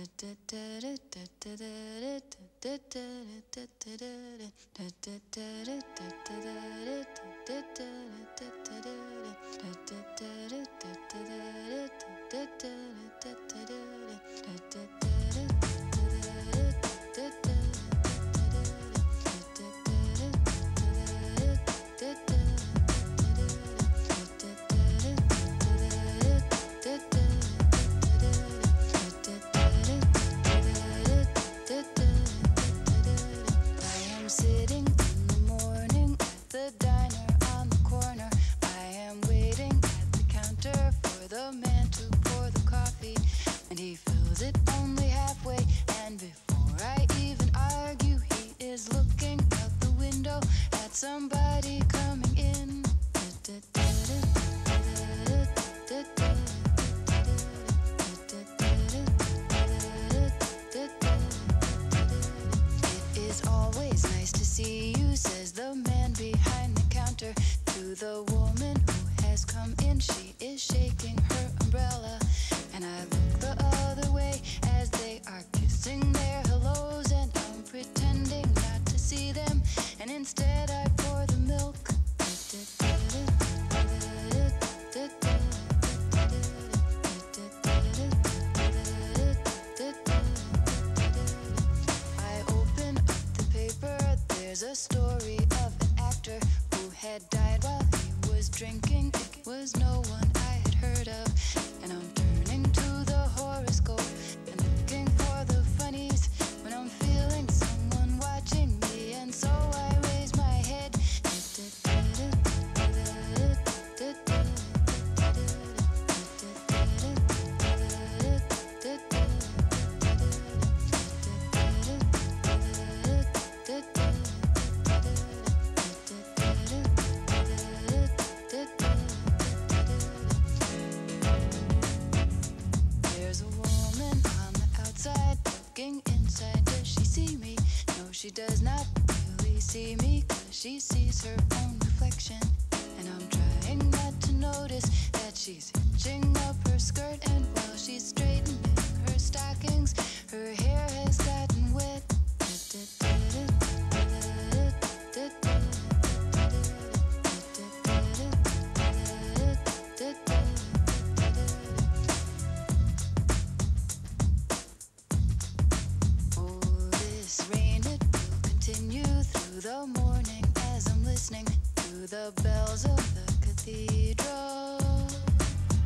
Somebody coming in. It is always nice to see you, says the man behind the counter to the woman who has come in. She is shaking her umbrella, and I look the other way as they are kissing their hellos, and I'm pretending not to see them, and instead I pour the milk. I open up the paper, there's a story of an actor who had died while he was drinking. It was no one I had heard of, and I'm turning to the horoscope and looking for the funnies when I'm feeling someone watching me, and so I raise my head. There's a woman on the outside looking inside. Does she see me? No, she does not really see me, 'cause she sees her own reflection. And I'm trying not to notice that she's hitching up her skirt, and while she's straightening her stockings, her hair has gotten wet. Oh, this rain, it will continue through the morning as I'm listening to the bells of the cathedral.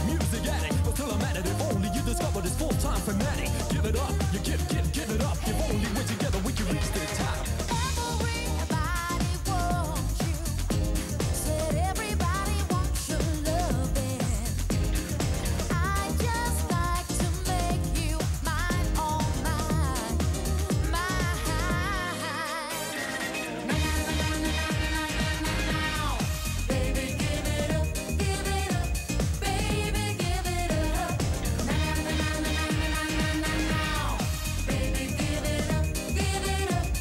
music addict, but still I'm at it. If only you discovered this full-time fanatic. Give it up, you give it up. If only we're together we can reach the top. Everybody wants you. Said everybody wants your loving. I just like to make you mine, all mine, mine. Now, baby, give it up, baby, give it up. Now, baby, give it up, baby, give it up.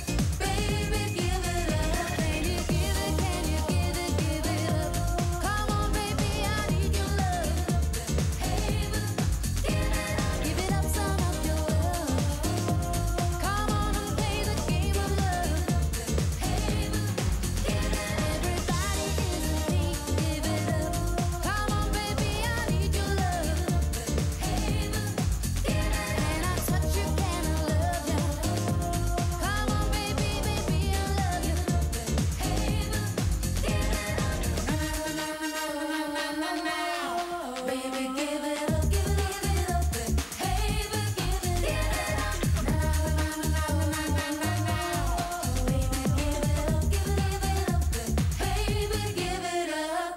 Can you give it, can you give it, give it up? Come on, baby, I need your love. Hey, give it up some of your love. Come on and play the game of love. Hey, everybody is in need. Give it up. Come on, baby, I need your love. Hey, can I touch you? Can I love you? Come on, baby, baby, I love you. Hey, baby, give it up, give it up. Hey, give it up. Baby, give it up, give it up. Baby, give it up.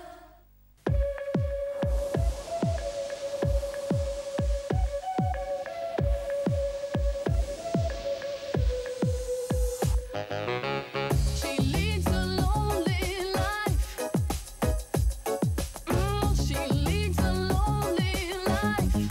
She leads a lonely life. She leads a lonely life.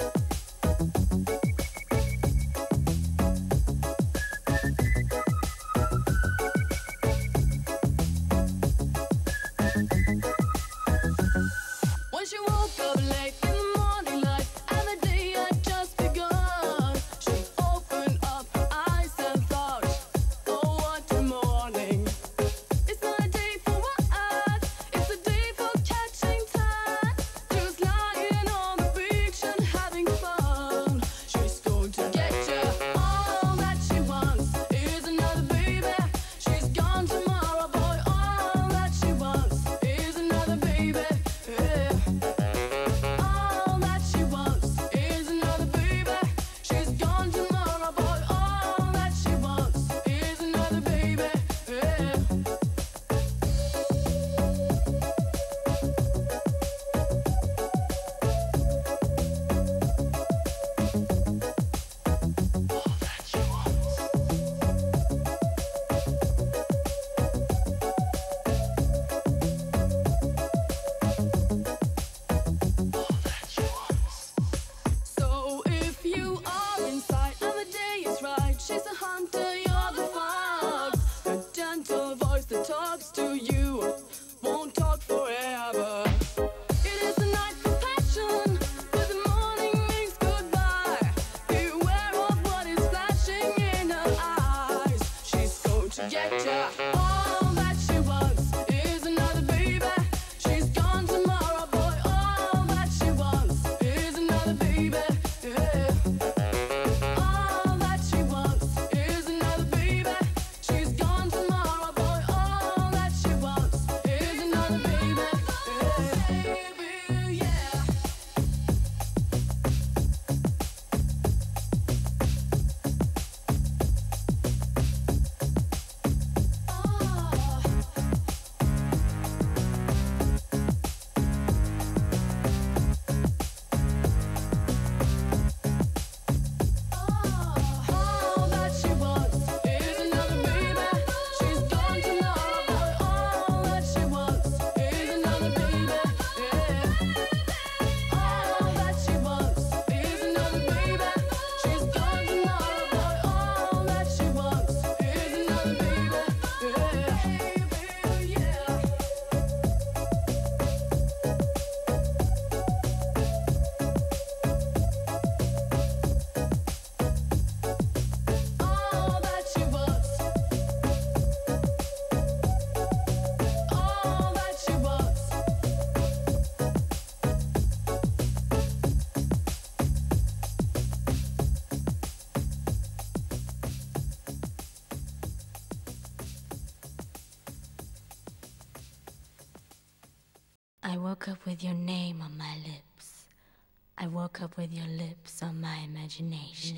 When she woke up late in the morning light, and the day had just begun, she opened up her eyes and thought, oh, what a morning. It's not a day for what? It's a day for catching time. Just lying on the beach and having fun. She's going to get you. All that she wants is another baby. She's gone tomorrow, boy. All that she wants is another baby. Yeah. All that she wants is another baby. She's gone tomorrow, boy. All that she wants is another baby. Yeah. So if you are inside and the day is right, she's a hunter, you're the fox. A gentle voice that talks to you won't talk forever. It is the night for passion, but the morning means goodbye. Beware of what is flashing in her eyes. She's going to get ya. All that she wants is another baby. She's gone tomorrow, boy. All that she wants is another baby. Yeah. All that she wants is another baby. She's gone tomorrow, boy. All that she wants is another baby. Yeah. Baby, yeah. All that she wants is another baby. She's gone tomorrow, boy. All that she wants is another baby. Yeah. All that she wants is another baby. She's gone tomorrow, boy. All that she wants is another baby. Yeah. Yeah. All that she wants. All that she wants. I woke up with your name on my lips. I woke up with your lips on my imagination.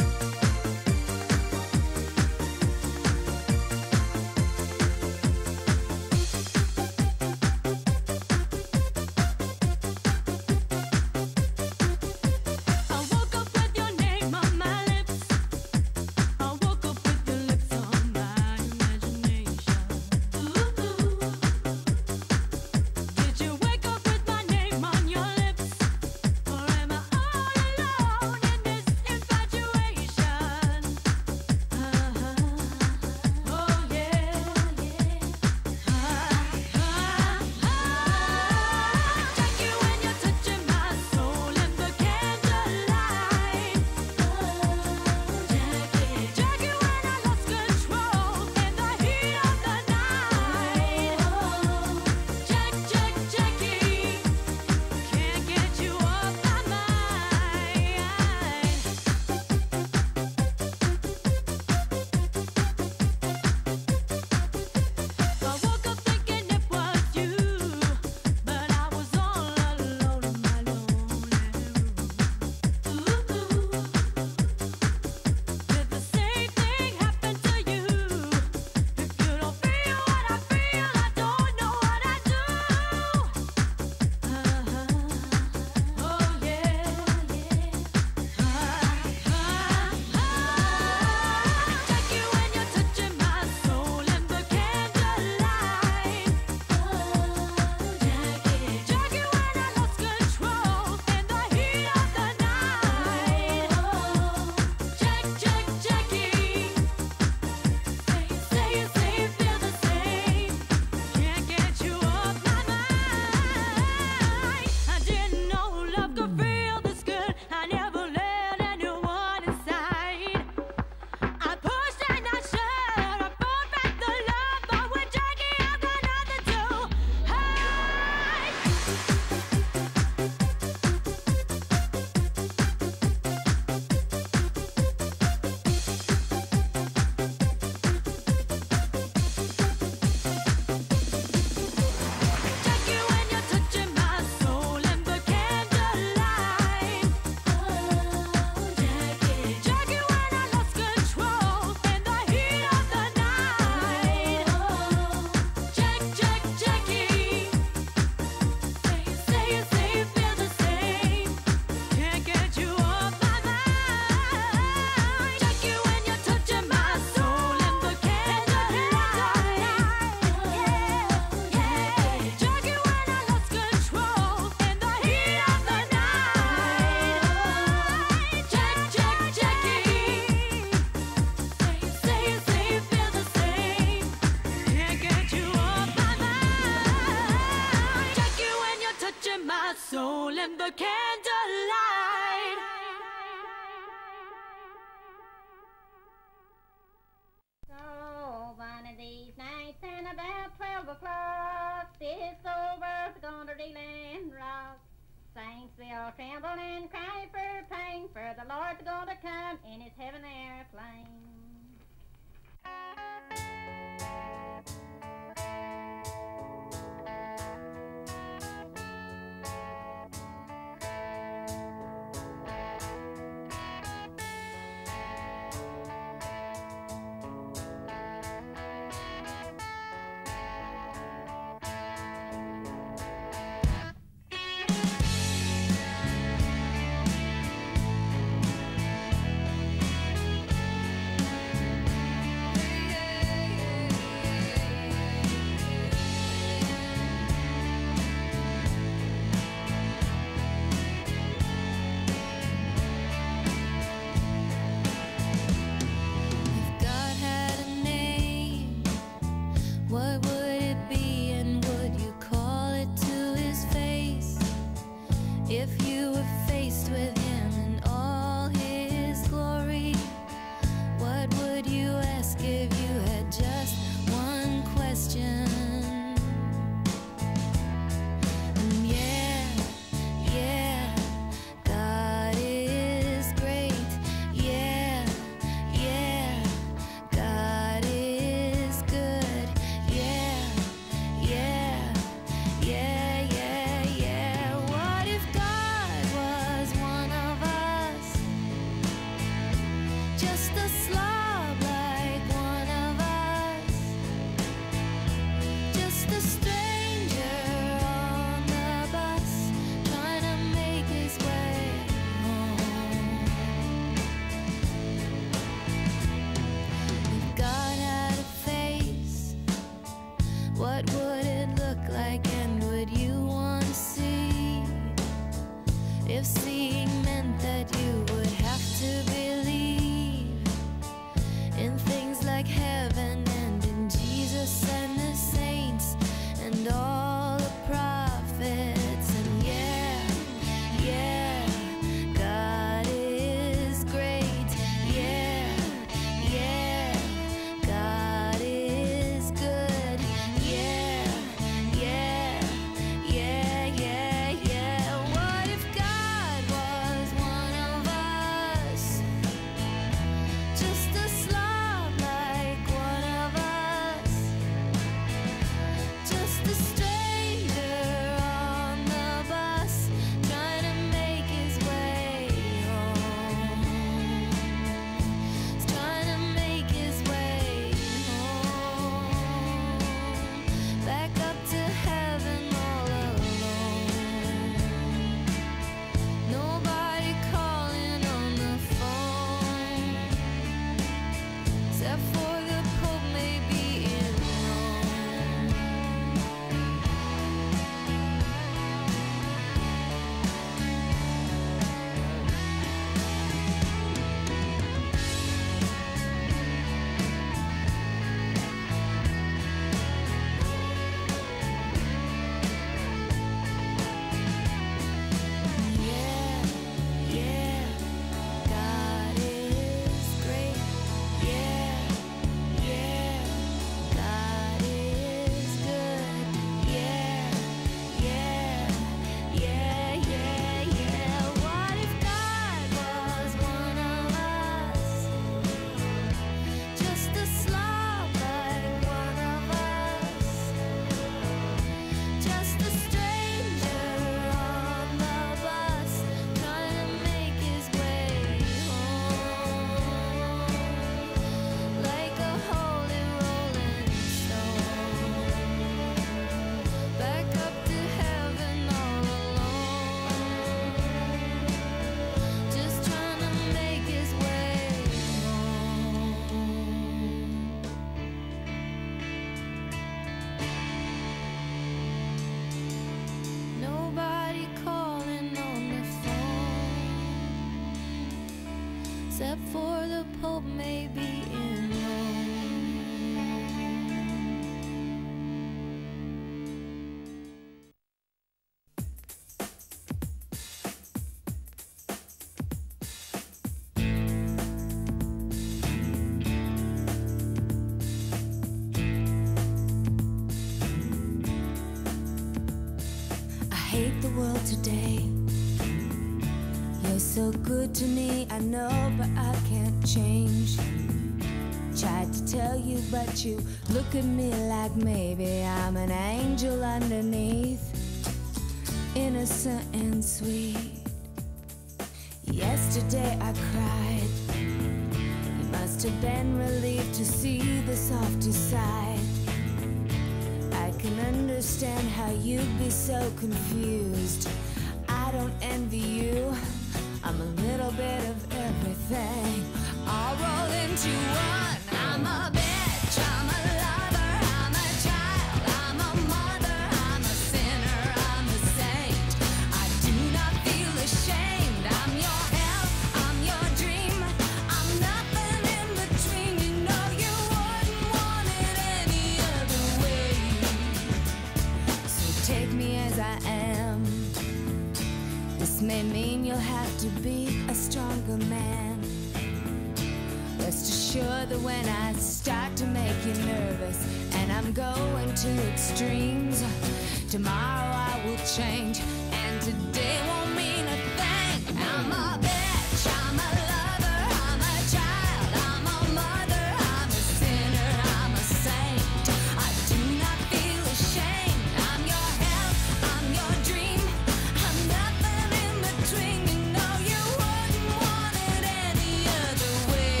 hate the world today. You're so good to me, I know, but I can't change. Tried to tell you, but you look at me like maybe I'm an angel underneath, innocent and sweet. Yesterday I cried. You must have been relieved to see the softer side. I can understand how you'd be so confused. I don't envy you. I'm a little bit of everything, all rolled into one. I'm a bitch, I'm a lover, I'm a child, I'm a mother, I'm a sinner, I'm a saint. I do not feel ashamed. I'm your hell, I'm your dream. I'm nothing in between. You know you wouldn't want it any other way. So take me as I am. This may mean you'll have to be a stronger man. Rest assured that when I start to make you nervous and I'm going to extremes, tomorrow I will change and today won't mean a thing. I'm a bitch, I'm a lover, I'm a child, I'm a mother, I'm a sinner, I'm a saint. I do not feel ashamed. I'm your hell, I'm your dream. I'm nothing in between. You know you wouldn't want it any other way.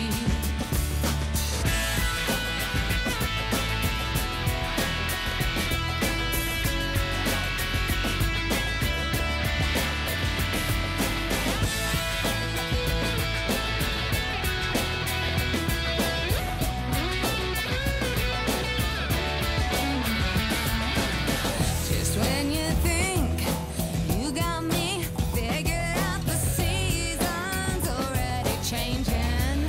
Just when you think you got me figured out, the season's already changing.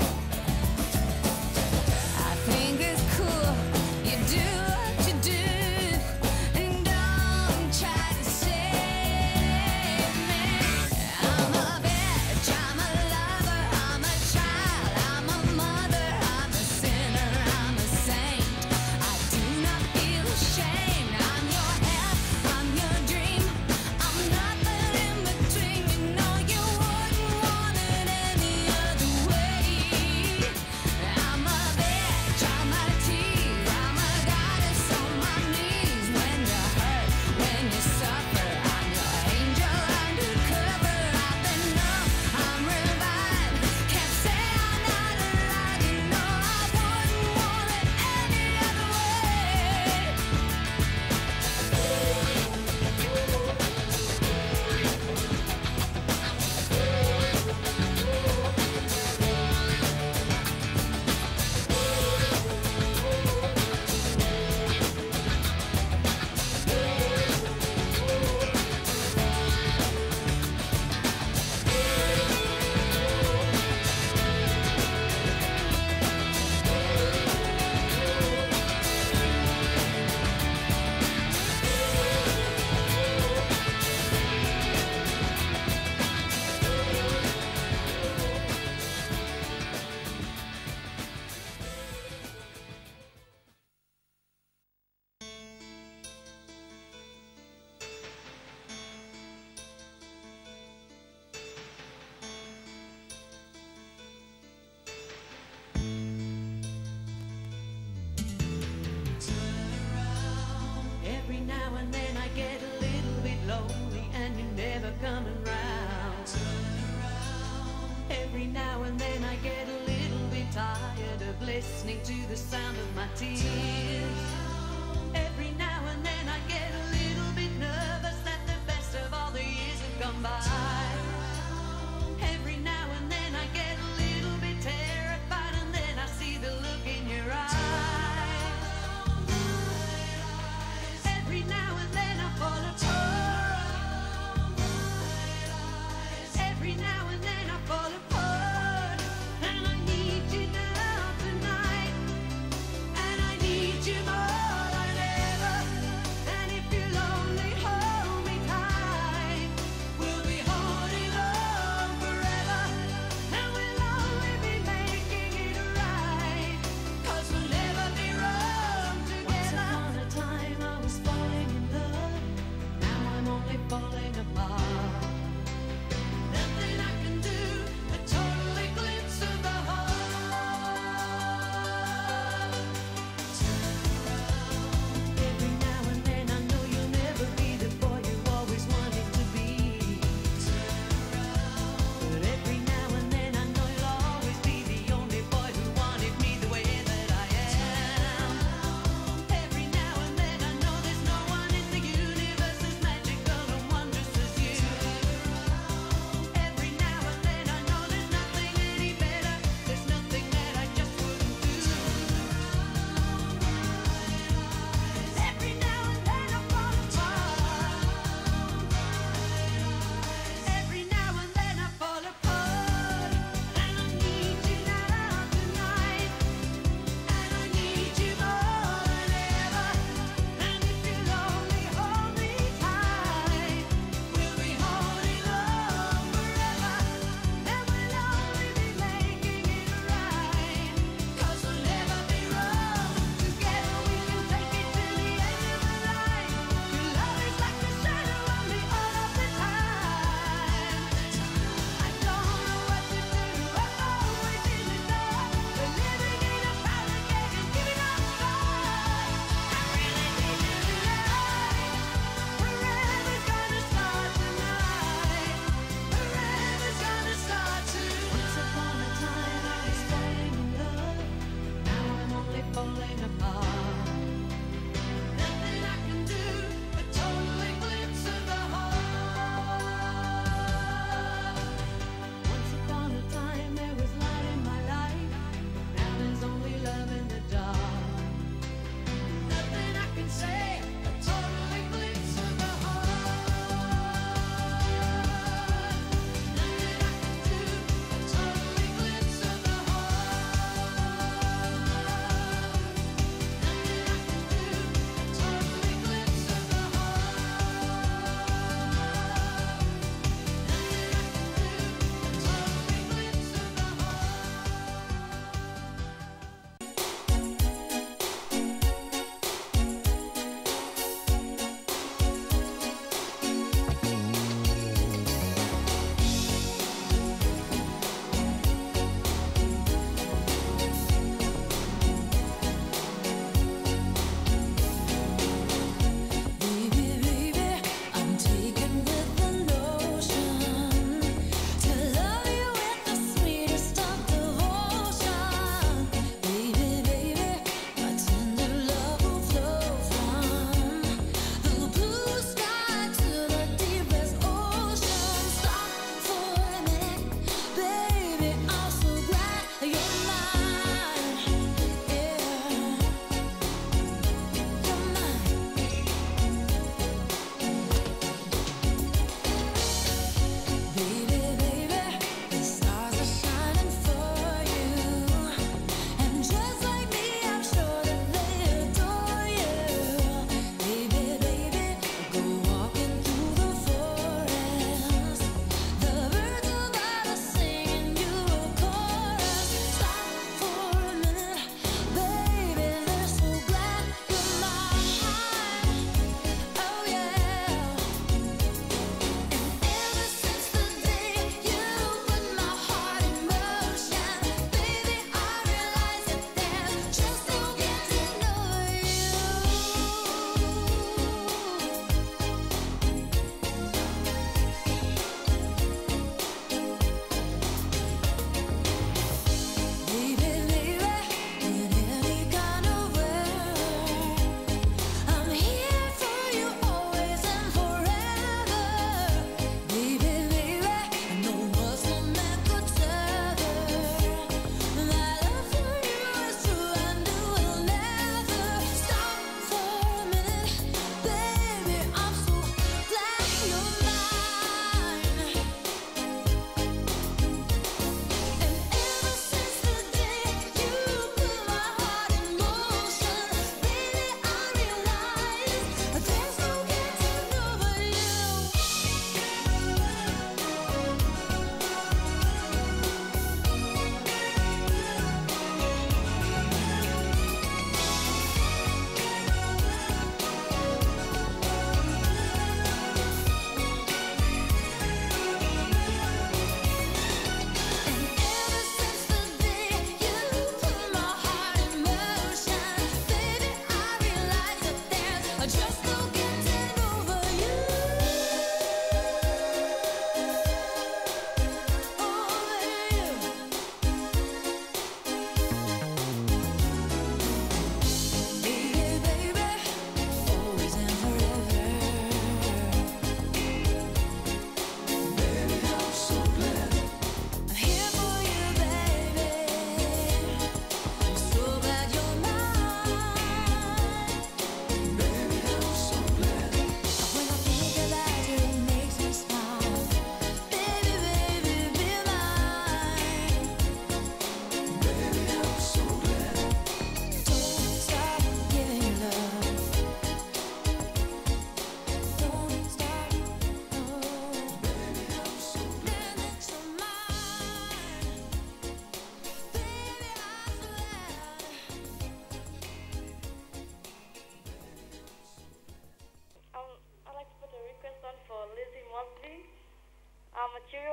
I think it's cool you do what you do, and don't try to save me. I'm a bitch, I'm a lover, I'm a child, I'm a mother, I'm a sinner, I'm a saint. I do not feel ashamed. I'm your hell, I'm your dream. I'm nothing in between. You know you wouldn't want it any other way. I'm a bitch, I'm a tease, I'm a goddess on my knees. When you hurt, when you suffer, I'm your angel undercover. I've been numb, I'm revived. Can't say I'm not alive. You know I wouldn't want it any other way. Every now and then I get a little bit lonely and you're never coming round. Every now and then I get a little bit tired of listening to the sound of my tears. Every now and then I get a little bit nervous that the best of all the years have gone by. Every now and then I get a little bit terrified and then I see the look in your eyes. Every now and then I fall apart. Every now and then I fall apart. And I need you now tonight. And I need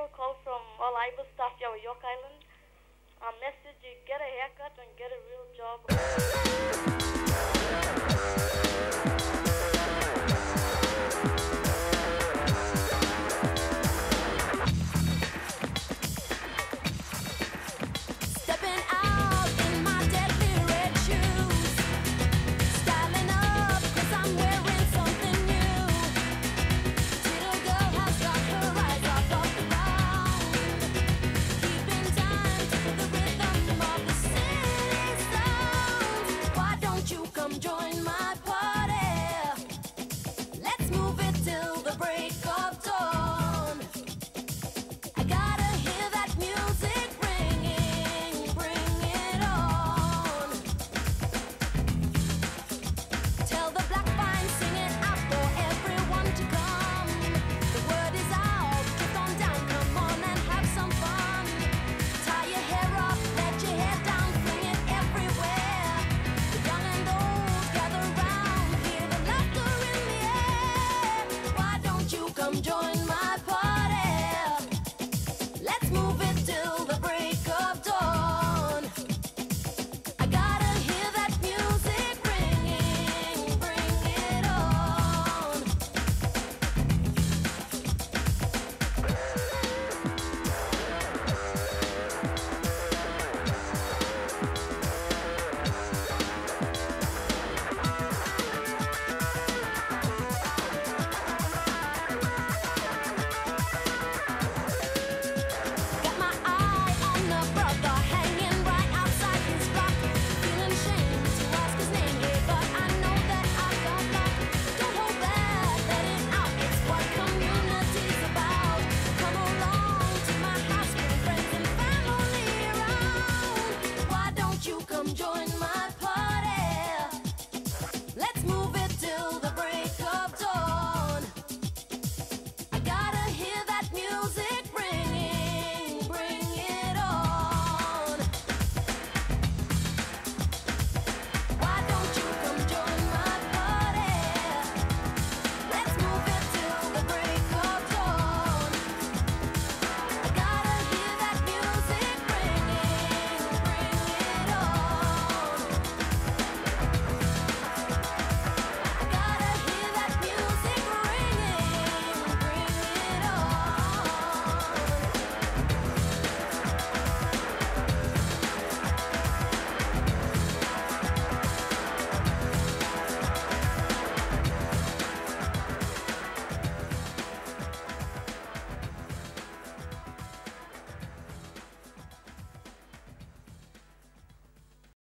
Gabriel, call from All Ibis Staff, York Island. Message, you get a haircut and get a real job.